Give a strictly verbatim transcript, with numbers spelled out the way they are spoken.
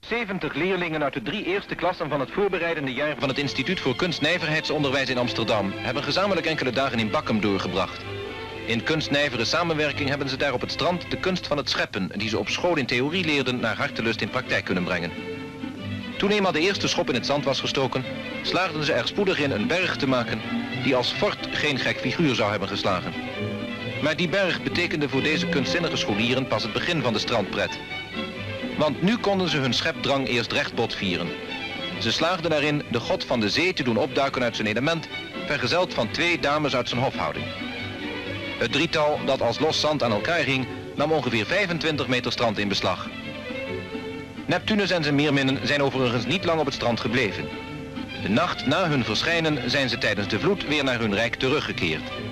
zeventig leerlingen uit de drie eerste klassen van het voorbereidende jaar van het Instituut voor Kunstnijverheidsonderwijs in Amsterdam hebben gezamenlijk enkele dagen in Bakkum doorgebracht. In kunstnijvere samenwerking hebben ze daar op het strand de kunst van het scheppen, die ze op school in theorie leerden, naar hartelust in praktijk kunnen brengen. Toen eenmaal de eerste schop in het zand was gestoken, slaagden ze er spoedig in een berg te maken die als fort geen gek figuur zou hebben geslagen. Maar die berg betekende voor deze kunstzinnige scholieren pas het begin van de strandpret. Want nu konden ze hun schepdrang eerst recht botvieren. Ze slaagden erin de god van de zee te doen opduiken uit zijn element, vergezeld van twee dames uit zijn hofhouding. Het drietal dat als los zand aan elkaar hing, nam ongeveer vijfentwintig meter strand in beslag. Neptunus en zijn meerminnen zijn overigens niet lang op het strand gebleven. De nacht na hun verschijnen zijn ze tijdens de vloed weer naar hun rijk teruggekeerd.